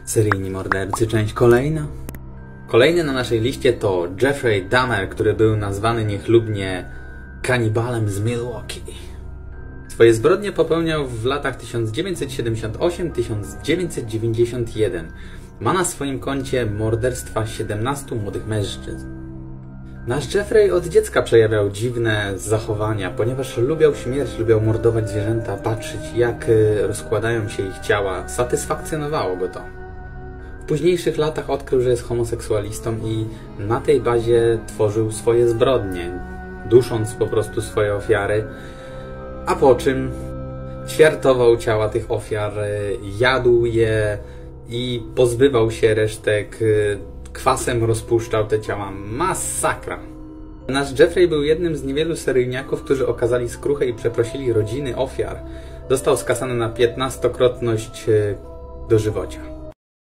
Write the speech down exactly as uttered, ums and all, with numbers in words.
Seryjni mordercy, część kolejna. Kolejny na naszej liście to Jeffrey Dahmer, który był nazwany niechlubnie kanibalem z Milwaukee. Swoje zbrodnie popełniał w latach tysiąc dziewięćset siedemdziesiąt osiem do tysiąc dziewięćset dziewięćdziesiąt jeden. Ma na swoim koncie morderstwa siedemnastu młodych mężczyzn. Nasz Jeffrey od dziecka przejawiał dziwne zachowania, ponieważ lubiał śmierć, lubiał mordować zwierzęta, patrzeć jak rozkładają się ich ciała. Satysfakcjonowało go to. W późniejszych latach odkrył, że jest homoseksualistą i na tej bazie tworzył swoje zbrodnie, dusząc po prostu swoje ofiary, a po czym ćwiartował ciała tych ofiar, jadł je i pozbywał się resztek, kwasem rozpuszczał te ciała. Masakra! Nasz Jeffrey był jednym z niewielu seryjniaków, którzy okazali skruchę i przeprosili rodziny ofiar. Został skazany na piętnastokrotność dożywocia.